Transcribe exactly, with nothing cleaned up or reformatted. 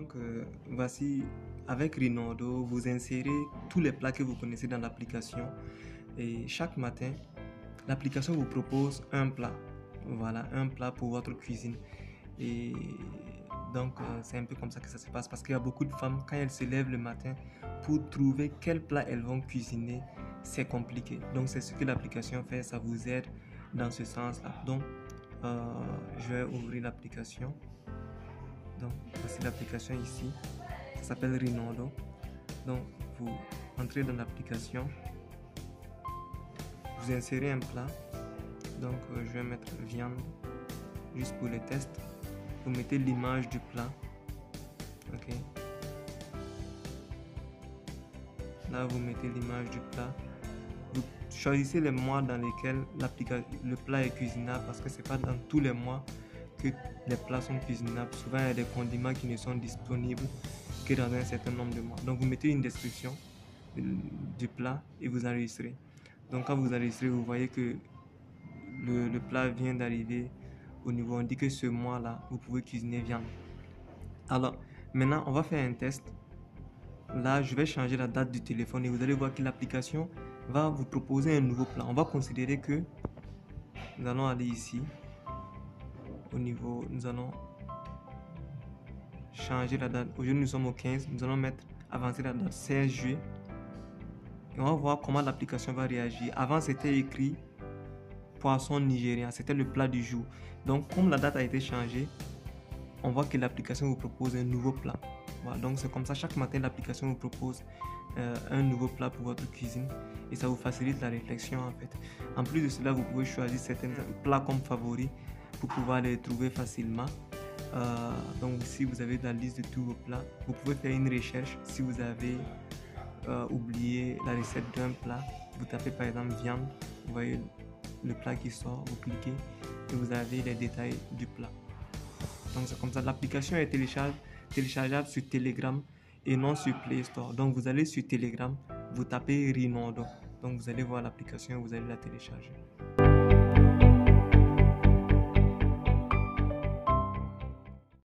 Donc, euh, voici, avec Rinaldo, vous insérez tous les plats que vous connaissez dans l'application. Et chaque matin, l'application vous propose un plat. Voilà, un plat pour votre cuisine. Et donc, euh, c'est un peu comme ça que ça se passe. Parce qu'il y a beaucoup de femmes, quand elles se lèvent le matin, pour trouver quel plat elles vont cuisiner, c'est compliqué. Donc, c'est ce que l'application fait. Ça vous aide dans ce sens-là. Donc, euh, je vais ouvrir l'application. Donc, voici l'application ici. Ça s'appelle Rinaldo. Donc, vous entrez dans l'application. Vous insérez un plat. Donc, euh, je vais mettre viande juste pour les tests. Vous mettez l'image du plat. Ok. Là, vous mettez l'image du plat. Vous choisissez les mois dans lesquels le plat est cuisinable parce que c'est pas dans tous les mois que les plats sont cuisinables. Souvent, il y a des condiments qui ne sont disponibles que dans un certain nombre de mois. Donc, vous mettez une description du plat et vous enregistrez. Donc, quand vous enregistrez, vous voyez que le, le plat vient d'arriver au niveau. On dit que ce mois-là, vous pouvez cuisiner viande. Alors, maintenant, on va faire un test. Là, je vais changer la date du téléphone et vous allez voir que l'application va vous proposer un nouveau plat. On va considérer que nous allons aller ici. Au niveau, nous allons changer la date. Aujourd'hui, nous sommes au quinze. Nous allons mettre, avancer la date seize juillet. Et on va voir comment l'application va réagir. Avant, c'était écrit poisson nigérien. C'était le plat du jour. Donc, comme la date a été changée, on voit que l'application vous propose un nouveau plat. Voilà, donc c'est comme ça, chaque matin, l'application vous propose euh, un nouveau plat pour votre cuisine et ça vous facilite la réflexion en fait. En plus de cela, vous pouvez choisir certains plats comme favoris pour pouvoir les trouver facilement. Euh, donc si vous avez la liste de tous vos plats, vous pouvez faire une recherche. Si vous avez euh, oublié la recette d'un plat, vous tapez par exemple viande, vous voyez le plat qui sort, vous cliquez et vous avez les détails du plat. Donc c'est comme ça, l'application est télécharge, téléchargeable sur Telegram et non sur Play Store. Donc vous allez sur Telegram, vous tapez Rinaldo. Donc vous allez voir l'application et vous allez la télécharger.